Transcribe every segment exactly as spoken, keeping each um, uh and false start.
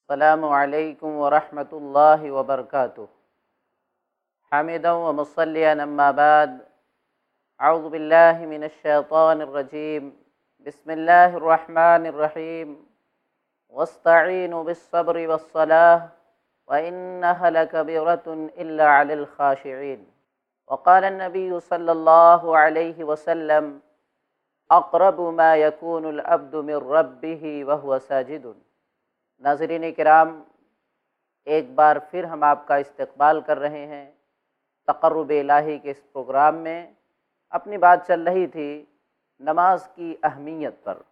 السلام علیکم ورحمۃ اللہ وبرکاتہ۔ حامدا و مصلیا اما بعد، اعوذ باللہ من الشیطان الرجیم، بسم اللہ الرحمن الرحیم، واستعینوا بالصبر والصلاۃ وانها لکبیرۃ الا علی الخاشعین۔ وقال النبی صلی اللہ علیہ وسلم اقرب ما یکون العبد من ربہ وہو ساجد۔ ناظرین کرام، ایک بار پھر ہم آپ کا استقبال کر رہے ہیں تقرب الہی کے اس پروگرام میں۔ اپنی بات چل رہی تھی نماز کی اہمیت پر۔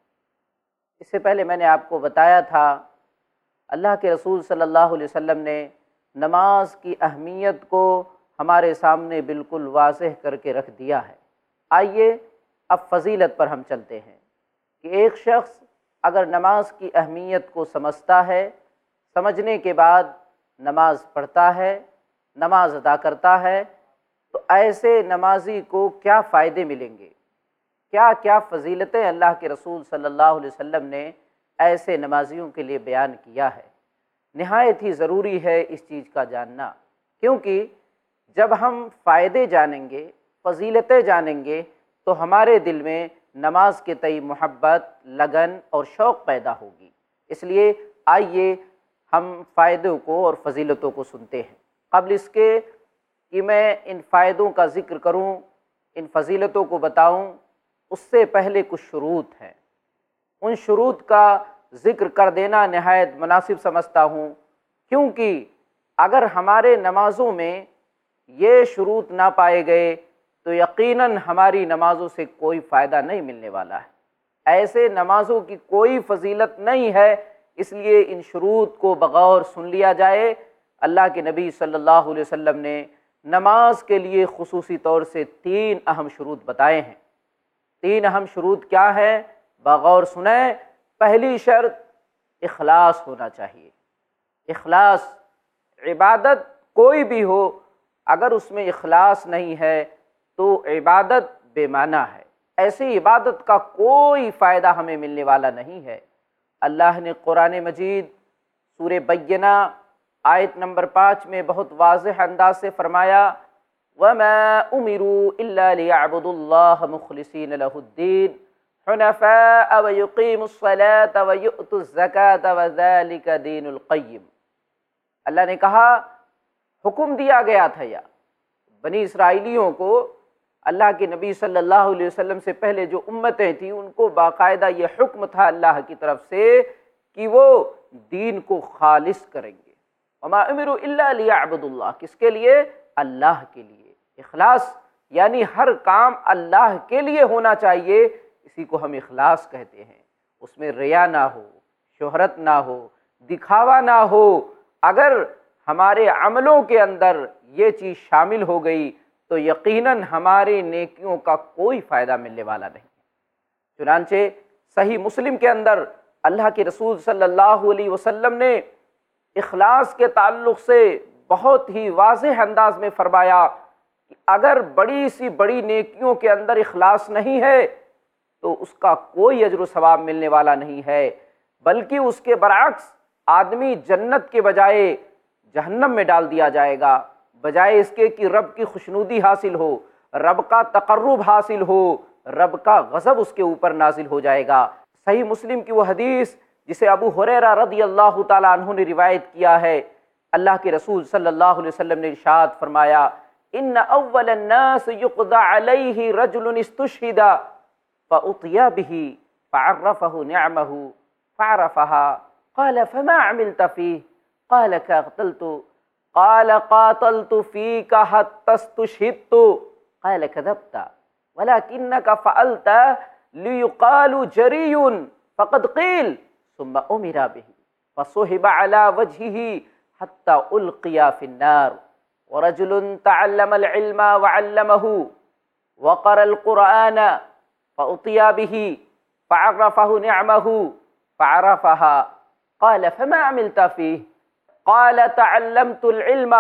اس سے پہلے میں نے آپ کو بتایا تھا اللہ کے رسول صلی اللہ علیہ وسلم نے نماز کی اہمیت کو ہمارے سامنے بالکل واضح کر کے رکھ دیا ہے۔ آئیے اب فضیلت پر ہم چلتے ہیں کہ ایک شخص اگر نماز کی اہمیت کو سمجھتا ہے، سمجھنے کے بعد نماز پڑھتا ہے، نماز ادا کرتا ہے، تو ایسے نمازی کو کیا فائدے ملیں گے، کیا کیا فضیلتیں اللہ کے رسول صلی اللہ علیہ وسلم نے ایسے نمازیوں کے لیے بیان کیا ہے۔ نہایت ہی ضروری ہے اس چیز کا جاننا، کیونکہ جب ہم فائدے جانیں گے، فضیلتیں جانیں گے، تو ہمارے دل میں نماز کے تئیں محبت، لگن اور شوق پیدا ہوگی۔ اس لیے آئیے ہم فائدوں کو اور فضیلتوں کو سنتے ہیں۔ قبل اس کے کہ میں ان فائدوں کا ذکر کروں، ان فضیلتوں کو بتاؤں، اس سے پہلے کچھ شروط ہیں۔ ان شروط کا ذکر کر دینا نہایت مناسب سمجھتا ہوں، کیونکہ اگر ہمارے نمازوں میں یہ شروط نہ پائے گئے تو یقیناً ہماری نمازوں سے کوئی فائدہ نہیں ملنے والا ہے۔ ایسے نمازوں کی کوئی فضیلت نہیں ہے، اس لیے ان شروط کو بغور سن لیا جائے۔ اللہ کے نبی صلی اللہ علیہ وسلم نے نماز کے لیے خصوصی طور سے تین اہم شروط بتائے ہیں۔ تین اہم شروط کیا ہے؟ بغور سنیں۔ پہلی شرط اخلاص ہونا چاہیے۔ اخلاص، عبادت کوئی بھی ہو، اگر اس میں اخلاص نہیں ہے تو عبادت بے معنی ہے۔ ایسی عبادت کا کوئی فائدہ ہمیں ملنے والا نہیں ہے۔ اللہ نے قرآن مجید سورہ بینہ آیت نمبر پانچ میں بہت واضح انداز سے فرمایا، وَمَا أُمِرُوا إِلَّا لِيَعْبُدُوا اللَّهَ مُخْلِصِينَ لَهُ الدِّينَ حُنَفَاءَ وَيُقِيمُوا الصَّلَاةَ وَيُؤْتُوا الزَّكَاةَ وَذَلِكَ دِينُ الْقَيِّمِ۔ اللہ نے کہا، حکم دیا گیا تھا یا بنی اسرائیلیوں کو، اللہ کے نبی صلی اللہ علیہ وسلم سے پہلے جو امتیں تھیں ان کو باقاعدہ یہ حکم تھا اللہ کی طرف سے کہ وہ دین کو خالص کریں گے۔ وما امروا الا ليعبدوا اللہ، کس کے لیے؟ اللہ کے لیے۔ اخلاص یعنی ہر کام اللہ کے لیے ہونا چاہیے، اسی کو ہم اخلاص کہتے ہیں۔ اس میں ریا نہ ہو، شہرت نہ ہو، دکھاوا نہ ہو۔ اگر ہمارے عملوں کے اندر یہ چیز شامل ہو گئی تو یقیناً ہماری نیکیوں کا کوئی فائدہ ملنے والا نہیں۔ چنانچہ صحیح مسلم کے اندر اللہ کے رسول صلی اللہ علیہ وسلم نے اخلاص کے تعلق سے بہت ہی واضح انداز میں فرمایا کہ اگر بڑی سی بڑی نیکیوں کے اندر اخلاص نہیں ہے تو اس کا کوئی اجر و ثواب ملنے والا نہیں ہے، بلکہ اس کے برعکس آدمی جنت کے بجائے جہنم میں ڈال دیا جائے گا، بجائے اس کے کہ رب کی خوشنودی حاصل ہو، رب کا تقرب حاصل ہو، رب کا غضب اس کے اوپر نازل ہو جائے گا۔ صحیح مسلم کی وہ حدیث جسے ابو ہریرہ رضی اللہ تعالیٰ عنہ نے روایت کیا ہے، اللہ کے رسول صلی اللہ علیہ وسلم نے ارشاد فرمایا، ان اول الناس یقضى علیہ رجل استشہد فأطی بہ فعرفہ نعمہ فعرفها قال فما عملت فیہ قال قاتلت قال قاتلت فيك حتى استشهدت قال كذبت ولكنك فعلت ليقال جري فقد قيل ثم أمر به فصهب على وجهه حتى ألقي في النار ورجل تعلم العلم وعلمه وقرأ القرآن فأطي به فعرفه نعمه فعرفها قال فما عملت فيه قال تعلمت العلم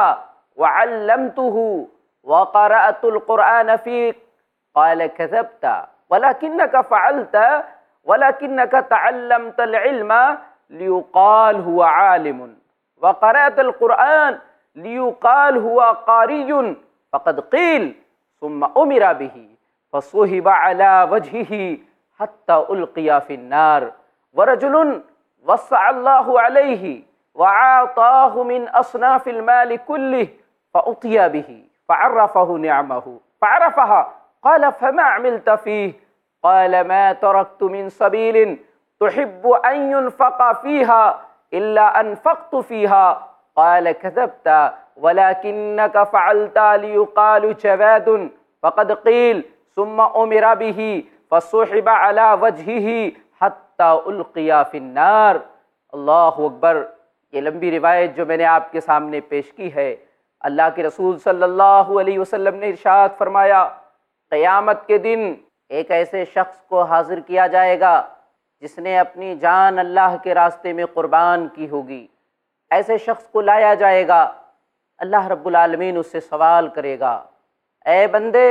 وعلمته وقرأت القرآن فيك قال كذبت ولكنك فعلت ولكنك تعلمت العلم ليقال هو عالم وقرأت القرآن ليقال هو قارئ فقد قيل ثم أمر به فصهب على وجهه حتى ألقي في النار ورجل وسع الله عليه وعاطاه من أصناف المال كله فأتي به فعرفه نعمه فعرفها قال فما عملت فيه قال ما تركت من سبيل تحب أن ينفق فيها إلا أنفقت فيها قال كذبت ولكنك فعلت ليقال جواد فقد قيل ثم أمر به فسحب على وجهه حتى ألقي في النار۔ اللہ اکبر۔ یہ لمبی روایت جو میں نے آپ کے سامنے پیش کی ہے، اللہ کے رسول صلی اللہ علیہ وسلم نے ارشاد فرمایا، قیامت کے دن ایک ایسے شخص کو حاضر کیا جائے گا جس نے اپنی جان اللہ کے راستے میں قربان کی ہوگی۔ ایسے شخص کو لایا جائے گا، اللہ رب العالمین اس سے سوال کرے گا، اے بندے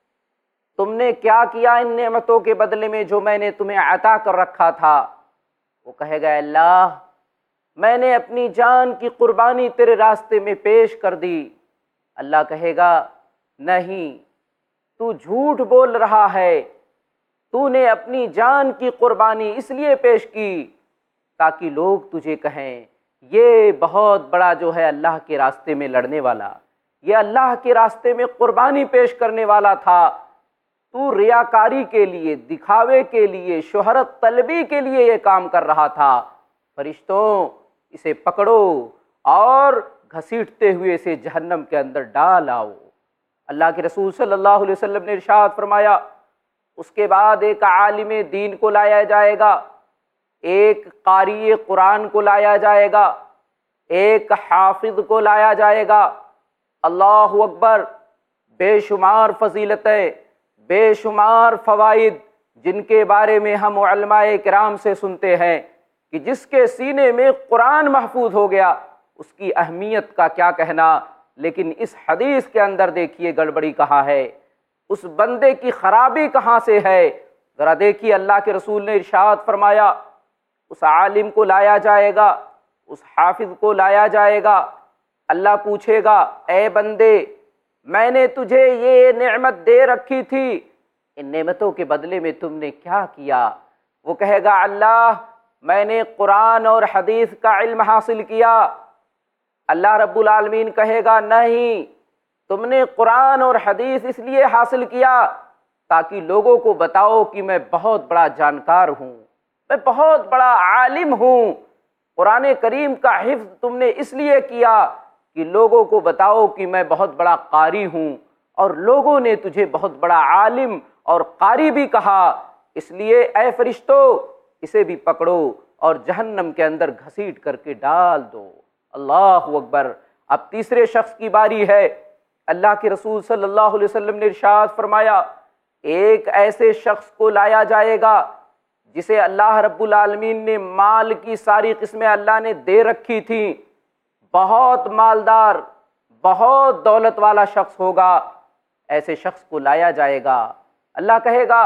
تم نے کیا کیا ان نعمتوں کے بدلے میں جو میں نے تمہیں عطا کر رکھا تھا؟ وہ کہے گا اللہ میں نے اپنی جان کی قربانی تیرے راستے میں پیش کر دی۔ اللہ کہے گا نہیں، تو جھوٹ بول رہا ہے، تو نے اپنی جان کی قربانی اس لیے پیش کی تاکہ لوگ تجھے کہیں یہ بہت بڑا جو ہے اللہ کے راستے میں لڑنے والا، یہ اللہ کے راستے میں قربانی پیش کرنے والا تھا، تو ریاکاری کے لیے، دکھاوے کے لیے، شہرت طلبی کے لیے یہ کام کر رہا تھا۔ فرشتوں اسے پکڑو اور گھسیٹتے ہوئے اسے جہنم کے اندر ڈال آؤ۔ اللہ کے رسول صلی اللہ علیہ وسلم نے ارشاد فرمایا، اس کے بعد ایک عالم دین کو لایا جائے گا، ایک قاری قرآن کو لایا جائے گا، ایک حافظ کو لایا جائے گا۔ اللہ اکبر۔ بے شمار فضیلتیں، بے شمار فوائد جن کے بارے میں ہم علماء کرام سے سنتے ہیں کہ جس کے سینے میں قرآن محفوظ ہو گیا اس کی اہمیت کا کیا کہنا، لیکن اس حدیث کے اندر دیکھیے گڑبڑی کہاں ہے، اس بندے کی خرابی کہاں سے ہے۔ ذرا دیکھیے اللہ کے رسول نے ارشاد فرمایا، اس عالم کو لایا جائے گا، اس حافظ کو لایا جائے گا، اللہ پوچھے گا اے بندے میں نے تجھے یہ نعمت دے رکھی تھی، ان نعمتوں کے بدلے میں تم نے کیا کیا؟ وہ کہے گا اللہ میں نے قرآن اور حدیث کا علم حاصل کیا۔ اللہ رب العالمین کہے گا نہیں، تم نے قرآن اور حدیث اس لیے حاصل کیا تاکہ لوگوں کو بتاؤ کہ میں بہت بڑا جانکار ہوں، میں بہت بڑا عالم ہوں۔ قرآن کریم کا حفظ تم نے اس لیے کیا کہ لوگوں کو بتاؤ کہ میں بہت بڑا قاری ہوں، اور لوگوں نے تجھے بہت بڑا عالم اور قاری بھی کہا، اس لیے اے فرشتوں اسے بھی پکڑو اور جہنم کے اندر گھسیٹ کر کے ڈال دو۔ اللہ اکبر۔ اب تیسرے شخص کی باری ہے۔ اللہ کے رسول صلی اللہ علیہ وسلم نے ارشاد فرمایا، ایک ایسے شخص کو لایا جائے گا جسے اللہ رب العالمین نے مال کی ساری قسمیں اللہ نے دے رکھی تھیں، بہت مالدار، بہت دولت والا شخص ہوگا۔ ایسے شخص کو لایا جائے گا، اللہ کہے گا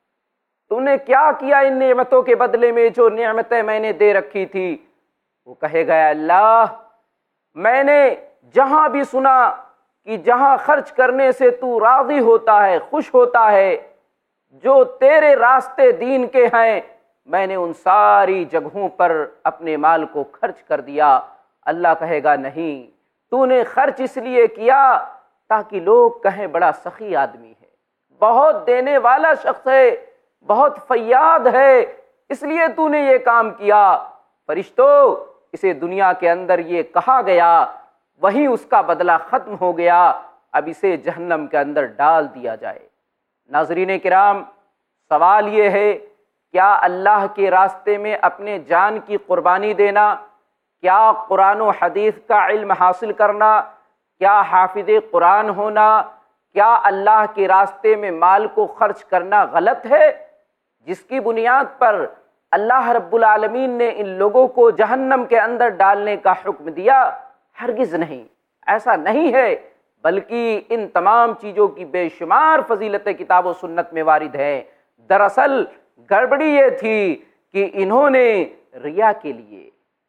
تو نے کیا کیا ان نعمتوں کے بدلے میں جو نعمتیں میں نے دے رکھی تھی؟ وہ کہے گا اللہ میں نے جہاں بھی سنا کہ جہاں خرچ کرنے سے تو راضی ہوتا ہے، خوش ہوتا ہے، جو تیرے راستے دین کے ہیں، میں نے ان ساری جگہوں پر اپنے مال کو خرچ کر دیا۔ اللہ کہے گا نہیں، تو نے خرچ اس لیے کیا تاکہ لوگ کہیں بڑا سخی آدمی ہے، بہت دینے والا شخص ہے، بہت فیاض ہے، اس لیے تو نے یہ کام کیا۔ فرشتوں اسے دنیا کے اندر یہ کہا گیا، وہیں اس کا بدلہ ختم ہو گیا، اب اسے جہنم کے اندر ڈال دیا جائے۔ ناظرین کرام، سوال یہ ہے کیا اللہ کے راستے میں اپنے جان کی قربانی دینا، کیا قرآن و حدیث کا علم حاصل کرنا، کیا حافظ قرآن ہونا، کیا اللہ کے راستے میں مال کو خرچ کرنا غلط ہے جس کی بنیاد پر اللہ رب العالمین نے ان لوگوں کو جہنم کے اندر ڈالنے کا حکم دیا؟ ہرگز نہیں، ایسا نہیں ہے، بلکہ ان تمام چیزوں کی بے شمار فضیلتیں کتاب و سنت میں وارد ہیں۔ دراصل گڑبڑی یہ تھی کہ انہوں نے ریا کے لیے،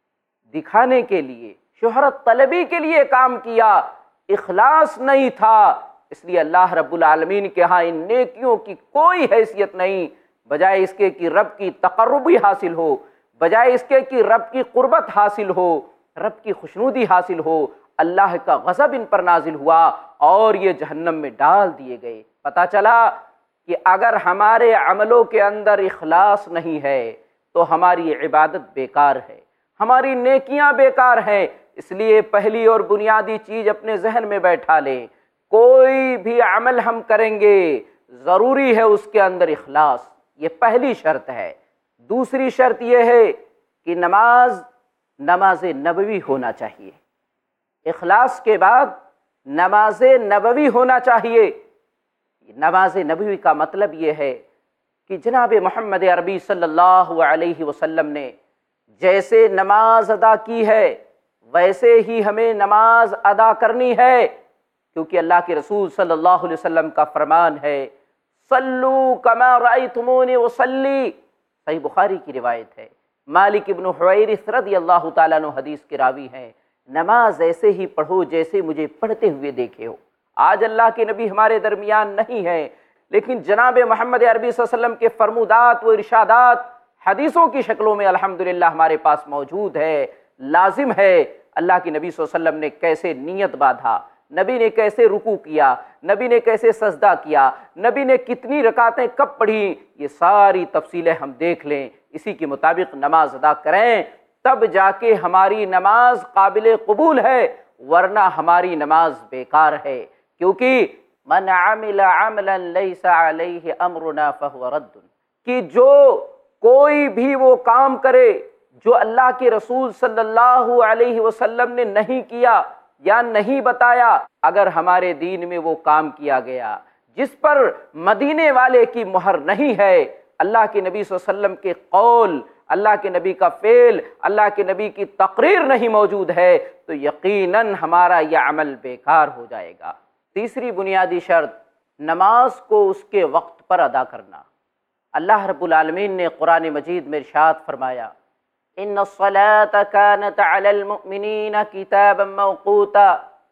دکھانے کے لیے، شہرت طلبی کے لیے کام کیا، اخلاص نہیں تھا، اس لیے اللہ رب العالمین کے ہاں ان نیکیوں کی کوئی حیثیت نہیں، بجائے اس کے کہ رب کی تقربی حاصل ہو، بجائے اس کے کہ رب کی قربت حاصل ہو، رب کی خوشنودی حاصل ہو، اللہ کا غضب ان پر نازل ہوا اور یہ جہنم میں ڈال دیے گئے۔ پتہ چلا کہ اگر ہمارے عملوں کے اندر اخلاص نہیں ہے تو ہماری عبادت بیکار ہے، ہماری نیکیاں بیکار ہیں۔ اس لیے پہلی اور بنیادی چیز اپنے ذہن میں بیٹھا لیں، کوئی بھی عمل ہم کریں گے ضروری ہے اس کے اندر اخلاص، یہ پہلی شرط ہے۔ دوسری شرط یہ ہے کہ نماز نماز نبوی ہونا چاہیے، اخلاص کے بعد نماز نبوی ہونا چاہیے۔ نماز نبوی کا مطلب یہ ہے کہ جناب محمد عربی صلی اللہ علیہ وسلم نے جیسے نماز ادا کی ہے ویسے ہی ہمیں نماز ادا کرنی ہے، کیونکہ اللہ کے رسول صلی اللہ علیہ وسلم کا فرمان ہے صلو کما رأیتمونی اصلی، صحیح بخاری کی روایت ہے، مالک ابن حویرث رضی اللہ تعالیٰ عنہ حدیث کے راوی ہیں، نماز ایسے ہی پڑھو جیسے مجھے پڑھتے ہوئے دیکھے ہو۔ آج اللہ کے نبی ہمارے درمیان نہیں ہیں، لیکن جناب محمد عربی صلی اللہ علیہ وسلم کے فرمودات و ارشادات حدیثوں کی شکلوں میں الحمدللہ ہمارے پاس موجود ہے، لازم ہے۔ اللہ کے نبی صلی اللہ علیہ وسلم نے کیسے نیت باندھا، نبی نے کیسے رکوع کیا، نبی نے کیسے سجدہ کیا، نبی نے کتنی رکعتیں کب پڑھی، یہ ساری تفصیلیں ہم دیکھ لیں، اسی کے مطابق نماز ادا کریں، تب جا کے ہماری نماز قابل قبول ہے، ورنہ ہماری نماز بیکار ہے، کیونکہ من عمل عملا لیس علیہ امرنا فہو رد، کہ جو کوئی بھی وہ کام کرے جو اللہ کے رسول صلی اللہ علیہ وسلم نے نہیں کیا یا نہیں بتایا، اگر ہمارے دین میں وہ کام کیا گیا جس پر مدینے والے کی مہر نہیں ہے، اللہ کے نبی صلی اللہ علیہ وسلم کے قول، اللہ کے نبی کا فعل، اللہ کے نبی کی تقریر نہیں موجود ہے، تو یقیناً ہمارا یہ عمل بیکار ہو جائے گا۔ تیسری بنیادی شرط نماز کو اس کے وقت پر ادا کرنا۔ اللہ رب العالمین نے قرآن مجید میں ارشاد فرمایا ان الصلاة كانت علی المؤمنین کتابا موقوتا،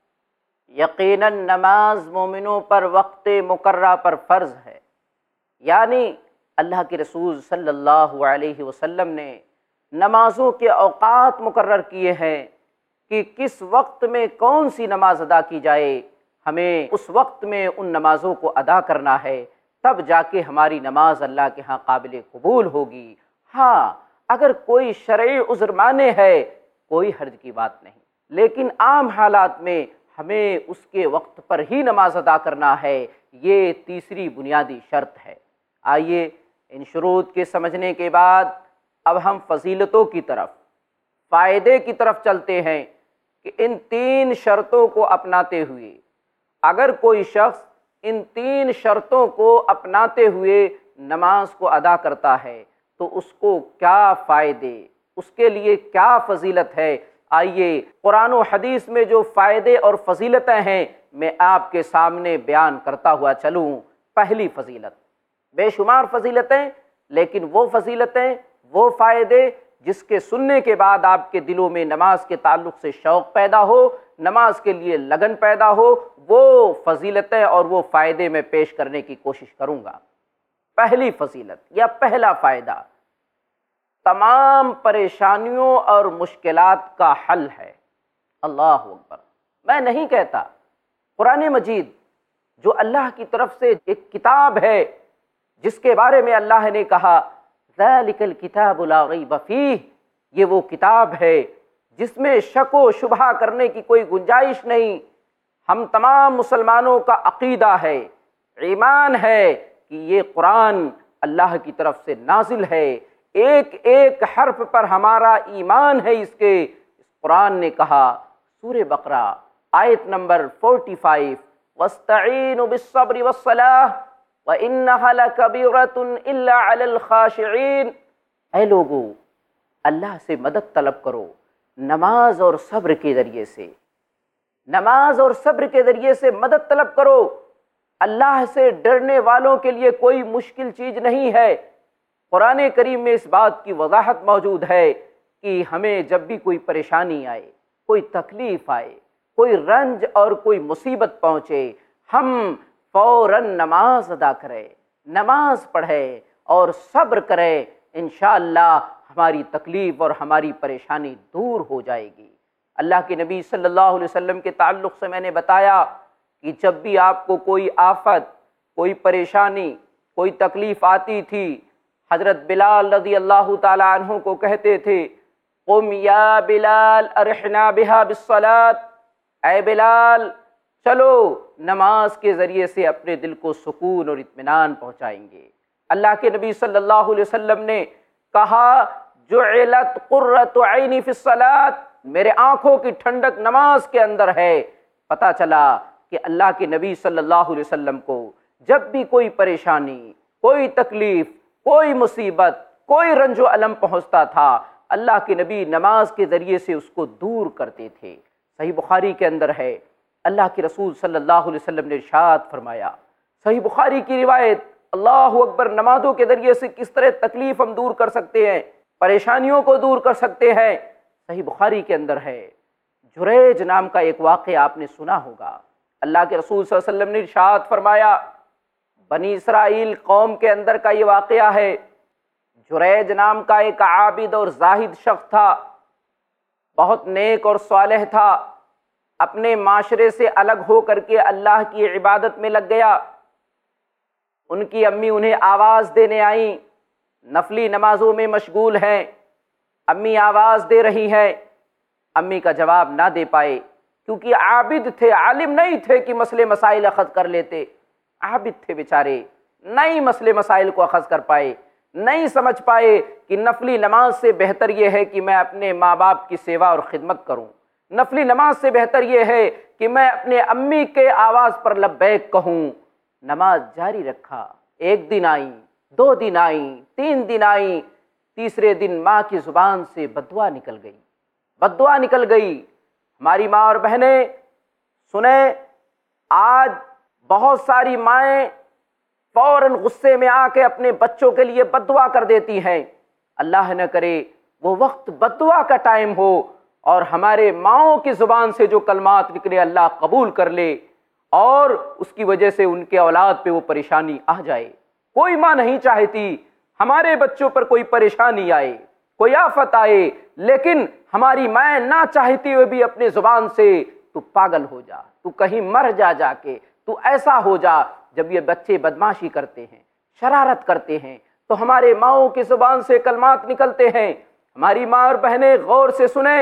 یقیناً نماز مومنوں پر وقت مقررہ پر فرض ہے، یعنی اللہ کے رسول صلی اللہ علیہ وسلم نے نمازوں کے اوقات مقرر کیے ہیں کہ کس وقت میں کون سی نماز ادا کی جائے، ہمیں اس وقت میں ان نمازوں کو ادا کرنا ہے، تب جا کے ہماری نماز اللہ کے ہاں قابل قبول ہوگی۔ ہاں اگر کوئی شرعی عذر مانے ہے کوئی حرج کی بات نہیں، لیکن عام حالات میں ہمیں اس کے وقت پر ہی نماز ادا کرنا ہے، یہ تیسری بنیادی شرط ہے۔ آئیے ان شروط کے سمجھنے کے بعد اب ہم فضیلتوں کی طرف، فائدے کی طرف چلتے ہیں کہ ان تین شرطوں کو اپناتے ہوئے اگر کوئی شخص ان تین شرطوں کو اپناتے ہوئے نماز کو ادا کرتا ہے تو اس کو کیا فائدے، اس کے لیے کیا فضیلت ہے۔ آئیے قرآن و حدیث میں جو فائدے اور فضیلتیں ہیں میں آپ کے سامنے بیان کرتا ہوا چلوں۔ پہلی فضیلت، بے شمار فضیلتیں، لیکن وہ فضیلتیں، وہ فائدے جس کے سننے کے بعد آپ کے دلوں میں نماز کے تعلق سے شوق پیدا ہو، نماز کے لیے لگن پیدا ہو، وہ فضیلتیں اور وہ فائدے میں پیش کرنے کی کوشش کروں گا۔ پہلی فضیلت یا پہلا فائدہ تمام پریشانیوں اور مشکلات کا حل ہے۔ اللہ اکبر! میں نہیں کہتا، قرآن مجید جو اللہ کی طرف سے ایک کتاب ہے جس کے بارے میں اللہ نے کہا ذَلِكَ الْكِتَابُ لَا رَيْبَ فِيهِ، یہ وہ کتاب ہے جس میں شک و شبہ کرنے کی کوئی گنجائش نہیں۔ ہم تمام مسلمانوں کا عقیدہ ہے، ایمان ہے کہ یہ قرآن اللہ کی طرف سے نازل ہے، ایک ایک حرف پر ہمارا ایمان ہے۔ اس کے اس قرآن نے کہا سورہ بقرہ آیت نمبر پینتالیس، وَاسْتَعِينُوا بِالصَّبْرِ وَالصَّلَاةِ وَإِنَّهَا لَكَبِيرَةٌ إِلَّا عَلَى الْخَاشِعِينَ، اے لوگو اللہ سے مدد طلب کرو نماز اور صبر کے ذریعے سے، نماز اور صبر کے ذریعے سے مدد طلب کرو۔ اللہ سے ڈرنے والوں کے لیے کوئی مشکل چیز نہیں ہے، قرآن کریم میں اس بات کی وضاحت موجود ہے کہ ہمیں جب بھی کوئی پریشانی آئے، کوئی تکلیف آئے، کوئی رنج اور کوئی مصیبت پہنچے، ہم فوراً نماز ادا کریں، نماز پڑھیں اور صبر کریں، انشاءاللہ ہماری تکلیف اور ہماری پریشانی دور ہو جائے گی۔ اللہ کے نبی صلی اللہ علیہ وسلم کے تعلق سے میں نے بتایا کہ جب بھی آپ کو کوئی آفت، کوئی پریشانی، کوئی تکلیف آتی تھی، حضرت بلال رضی اللہ تعالی عنہ کو کہتے تھے، قم یا بلال ارحنا بہا بالصلاة، اے بلال چلو نماز کے ذریعے سے اپنے دل کو سکون اور اطمینان پہنچائیں گے۔ اللہ کے نبی صلی اللہ علیہ وسلم نے کہا، جعلت قرۃ عینی فی الصلاة، میرے آنکھوں کی ٹھنڈک نماز کے اندر ہے۔ پتہ چلا کہ اللہ کے نبی صلی اللہ علیہ وسلم کو جب بھی کوئی پریشانی، کوئی تکلیف، کوئی مصیبت، کوئی رنج و الم پہنچتا تھا، اللہ کے نبی نماز کے ذریعے سے اس کو دور کرتے تھے۔ صحیح بخاری کے اندر ہے، اللہ کے رسول صلی اللہ علیہ وسلم نے ارشاد فرمایا، صحیح بخاری کی روایت، اللہ اکبر، نمازوں کے ذریعے سے کس طرح تکلیف ہم دور کر سکتے ہیں، پریشانیوں کو دور کر سکتے ہیں۔ صحیح بخاری کے اندر ہے، جریج نام کا ایک واقعہ آپ نے سنا ہوگا۔ اللہ کے رسول صلی اللہ علیہ وسلم نے ارشاد فرمایا، بنی اسرائیل قوم کے اندر کا یہ واقعہ ہے، جریج نام کا ایک عابد اور زاہد شخص تھا، بہت نیک اور صالح تھا، اپنے معاشرے سے الگ ہو کر کے اللہ کی عبادت میں لگ گیا۔ ان کی امی انہیں آواز دینے آئیں، نفلی نمازوں میں مشغول ہیں، امی آواز دے رہی ہیں، امی کا جواب نہ دے پائے، کیونکہ عابد تھے، عالم نہیں تھے کہ مسئلے مسائل اخذ کر لیتے، عابد تھے بیچارے، نہیں مسئلے مسائل کو اخذ کر پائے، نہیں سمجھ پائے کہ نفلی نماز سے بہتر یہ ہے کہ میں اپنے ماں باپ کی سیوا اور خدمت کروں، نفلی نماز سے بہتر یہ ہے کہ میں اپنے امی کے آواز پر لبیک کہوں۔ نماز جاری رکھا، ایک دن آئیں، دو دن آئیں، تین دن آئیں، تیسرے دن ماں کی زبان سے بددعا نکل گئی، بددعا نکل گئی۔ ہماری ماں اور بہنیں سنیں، آج بہت ساری مائیں فوراً غصے میں آ کے اپنے بچوں کے لیے بددعا کر دیتی ہیں۔ اللہ نہ کرے وہ وقت بددعا کا ٹائم ہو اور ہمارے ماؤں کی زبان سے جو کلمات نکلے اللہ قبول کر لے اور اس کی وجہ سے ان کے اولاد پہ وہ پریشانی آ جائے۔ کوئی ماں نہیں چاہتی ہمارے بچوں پر کوئی پریشانی آئے، کوئی آفت آئے، لیکن ہماری مائیں نہ چاہتی ہوئے بھی اپنے زبان سے تو پاگل ہو جا، تو کہیں مر جا، جا کے تو ایسا ہو جا۔ جب یہ بچے بدماشی کرتے ہیں، شرارت کرتے ہیں، تو ہمارے ماؤں کی زبان سے کلمات نکلتے ہیں۔ ہماری ماں اور بہنیں غور سے سنیں،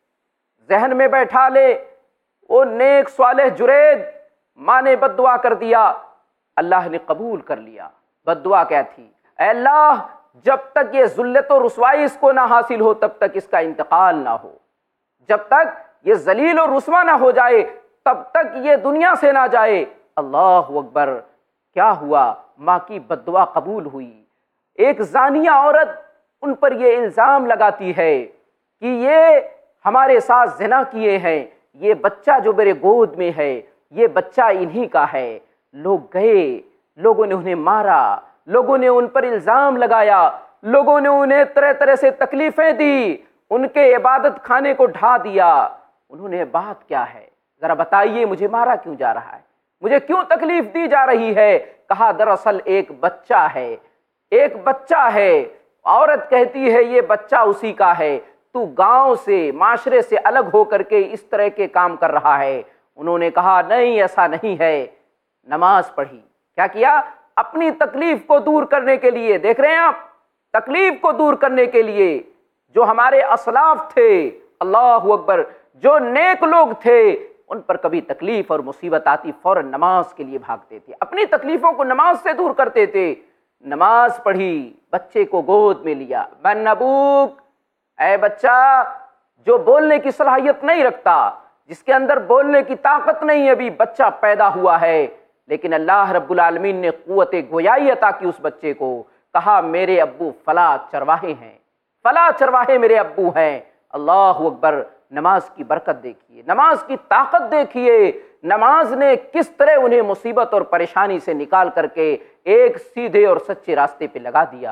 ذہن میں بیٹھا لے، وہ نیک صالح جریج، ماں نے بددعا کر دیا، اللہ نے قبول کر لیا۔ بددعا کیا تھی؟ اے اللہ، جب تک یہ ذلت و رسوائی اس کو نہ حاصل ہو تب تک اس کا انتقال نہ ہو، جب تک یہ ذلیل و رسوا نہ ہو جائے تب تک یہ دنیا سے نہ جائے۔ اللہ اکبر، کیا ہوا؟ ماں کی بددعا قبول ہوئی۔ ایک زانیہ عورت ان پر یہ الزام لگاتی ہے کہ یہ ہمارے ساتھ زنا کیے ہیں، یہ بچہ جو میرے گود میں ہے یہ بچہ انہی کا ہے۔ لوگ گئے، لوگوں نے انہیں مارا، لوگوں نے ان پر الزام لگایا، لوگوں نے انہیں طرح طرح سے تکلیفیں دی، ان کے عبادت خانے کو ڈھا دیا۔ انہوں نے بات کیا ہے ذرا بتائیے، مجھے مارا کیوں جا رہا ہے، مجھے کیوں تکلیف دی جا رہی ہے؟ کہا دراصل ایک بچہ ہے، ایک بچہ ہے۔ عورت کہتی ہے یہ بچہ اسی کا ہے، تو گاؤں سے معاشرے سے الگ ہو کر کے اس طرح کے کام کر رہا ہے۔ انہوں نے کہا نہیں، ایسا نہیں ہے۔ نماز پڑھی، کیا کیا؟ اپنی تکلیف کو دور کرنے کے لیے، دیکھ رہے ہیں آپ، تکلیف کو دور کرنے کے لیے جو ہمارے اسلاف تھے، اللہ اکبر، جو نیک لوگ تھے، ان پر کبھی تکلیف اور مصیبت آتی فوراً نماز کے لیے بھاگتے تھے، اپنی تکلیفوں کو نماز سے دور کرتے تھے۔ نماز پڑھی، بچے کو گود میں لیا، من ابوک، اے بچہ جو بولنے کی صلاحیت نہیں رکھتا، جس کے اندر بولنے کی طاقت نہیں، ابھی بچہ پیدا ہوا ہے، لیکن اللہ رب العالمین نے قوت گویائی عطا کی اس بچے کو۔ کہا میرے ابو فلاں چرواہے ہیں، فلاں چرواہے میرے ابو ہیں۔ اللہ اکبر، نماز کی برکت دیکھیے، نماز کی طاقت دیکھیے، نماز نے کس طرح انہیں مصیبت اور پریشانی سے نکال کر کے ایک سیدھے اور سچے راستے پہ لگا دیا۔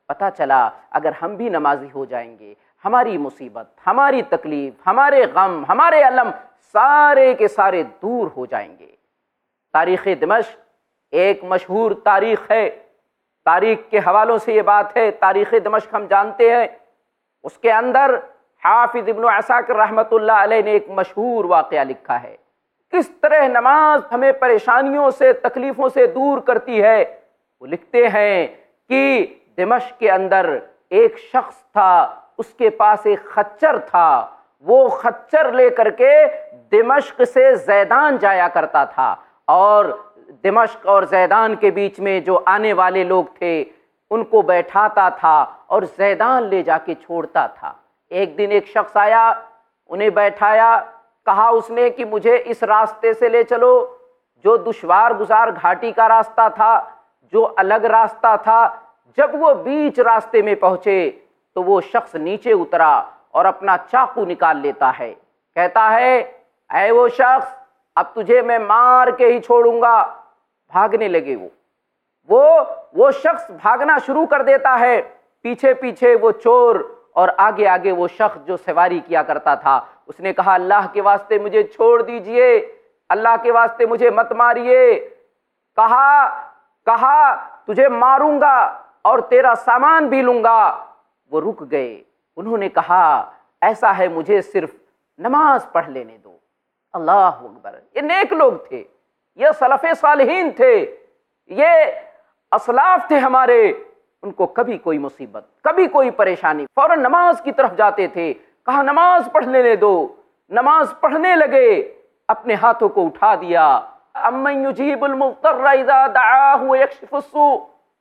پتہ چلا اگر ہم بھی نمازی ہو جائیں گے، ہماری مصیبت، ہماری تکلیف، ہمارے غم، ہمارے الم سارے کے سارے دور ہو جائیں گے۔ تاریخ دمشق ایک مشہور تاریخ ہے، تاریخ کے حوالوں سے یہ بات ہے، تاریخ دمشق ہم جانتے ہیں، اس کے اندر حافظ ابن عساکر رحمۃ اللہ علیہ نے ایک مشہور واقعہ لکھا ہے، کس طرح نماز ہمیں پریشانیوں سے، تکلیفوں سے دور کرتی ہے۔ وہ لکھتے ہیں کہ دمشق کے اندر ایک شخص تھا، اس کے پاس ایک خچر تھا، وہ خچر لے کر کے دمشق سے زیدان جایا کرتا تھا، اور دمشق اور زیدان کے بیچ میں جو آنے والے لوگ تھے ان کو بیٹھاتا تھا اور زیدان لے جا کے چھوڑتا تھا۔ ایک دن ایک شخص آیا، انہیں بیٹھایا، کہا اس نے کہ مجھے اس راستے سے لے چلو، جو دشوار گزار گھاٹی کا راستہ تھا، جو الگ راستہ تھا۔ جب وہ بیچ راستے میں پہنچے تو وہ شخص نیچے اترا اور اپنا چاقو نکال لیتا ہے، کہتا ہے اے وہ شخص، اب تجھے میں مار کے ہی چھوڑوں گا۔ بھاگنے لگے وہ وہ وہ شخص بھاگنا شروع کر دیتا ہے، پیچھے پیچھے وہ چور اور آگے آگے وہ شخص جو سواری کیا کرتا تھا۔ اس نے کہا اللہ کے واسطے مجھے چھوڑ دیجئے، اللہ کے واسطے مجھے مت ماریے۔ کہا کہا تجھے ماروں گا اور تیرا سامان بھی لوں گا۔ وہ رک گئے، انہوں نے کہا ایسا ہے مجھے صرف نماز پڑھ لینے دو۔ اللہ اکبر، یہ نیک لوگ تھے، یہ سلف صالحین تھے، یہ اسلاف تھے ہمارے، ان کو کبھی کوئی مصیبت، کبھی کوئی پریشانی، فوراً نماز کی طرف جاتے تھے۔ کہا نماز پڑھ لینے دو، نماز پڑھنے لگے، اپنے ہاتھوں کو اٹھا دیا، امن یجیب المضطر اذا دعاہ ویکشف السوء،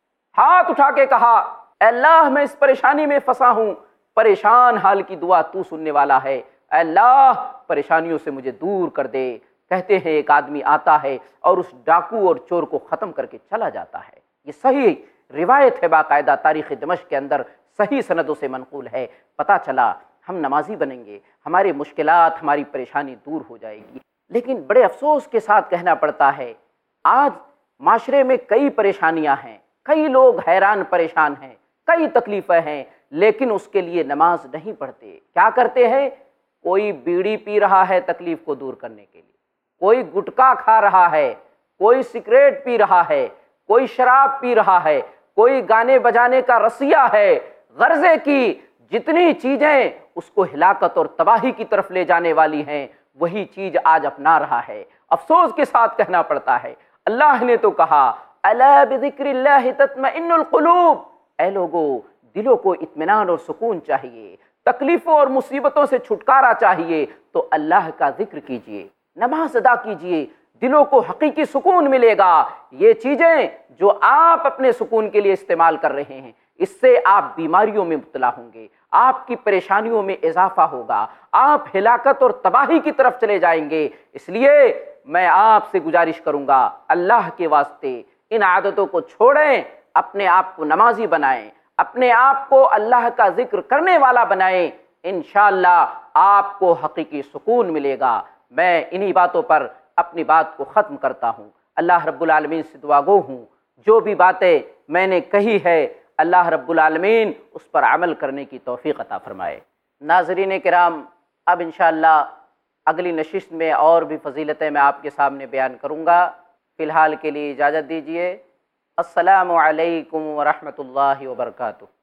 ہاتھ اٹھا کے کہا اے اللہ میں اس پریشانی میں پھنسا ہوں، پریشان حال کی دعا تو سننے والا ہے، اے اللہ پریشانیوں سے مجھے دور کر دے۔ کہتے ہیں ایک آدمی آتا ہے اور اس ڈاکو اور چور کو ختم کر کے چلا جاتا ہے۔ یہ صحیح روایت ہے، باقاعدہ تاریخ دمشق کے اندر صحیح سندوں سے منقول ہے۔ پتہ چلا ہم نمازی بنیں گے، ہماری مشکلات، ہماری پریشانی دور ہو جائے گی۔ لیکن بڑے افسوس کے ساتھ کہنا پڑتا ہے آج معاشرے میں کئی پریشانیاں ہیں، کئی لوگ حیران پریشان ہیں، کئی تکلیفیں ہیں، لیکن اس کے لیے نماز نہیں پڑھتے۔ کیا کرتے ہیں؟ کوئی بیڑی پی رہا ہے تکلیف کو دور کرنے کے لیے، کوئی گٹکا کھا رہا ہے، کوئی سگریٹ پی رہا ہے، کوئی شراب پی رہا ہے، کوئی گانے بجانے کا رسیہ ہے، غرضے کی جتنی چیزیں اس کو ہلاکت اور تباہی کی طرف لے جانے والی ہیں وہی چیز آج اپنا رہا ہے۔ افسوس کے ساتھ کہنا پڑتا ہے، اللہ نے تو کہا الا بذکر اللہ تطمئن القلوب، اے لوگو دلوں کو اطمینان اور سکون چاہیے، تکلیفوں اور مصیبتوں سے چھٹکارا چاہیے تو اللہ کا ذکر کیجئے، نماز ادا کیجئے، دلوں کو حقیقی سکون ملے گا۔ یہ چیزیں جو آپ اپنے سکون کے لیے استعمال کر رہے ہیں، اس سے آپ بیماریوں میں مبتلا ہوں گے، آپ کی پریشانیوں میں اضافہ ہوگا، آپ ہلاکت اور تباہی کی طرف چلے جائیں گے۔ اس لیے میں آپ سے گزارش کروں گا اللہ کے واسطے ان عادتوں کو چھوڑیں، اپنے آپ کو نمازی بنائیں، اپنے آپ کو اللہ کا ذکر کرنے والا بنائیں، انشاءاللہ آپ کو حقیقی سکون ملے گا۔ میں انہی باتوں پر اپنی بات کو ختم کرتا ہوں۔ اللہ رب العالمین سے دعا گو ہوں جو بھی باتیں میں نے کہی ہے اللہ رب العالمین اس پر عمل کرنے کی توفیق عطا فرمائے۔ ناظرین کرام، اب انشاءاللہ اگلی نشست میں اور بھی فضیلتیں میں آپ کے سامنے بیان کروں گا۔ فی الحال کے لیے اجازت دیجیے۔ السلام علیکم ورحمۃ اللہ وبرکاتہ۔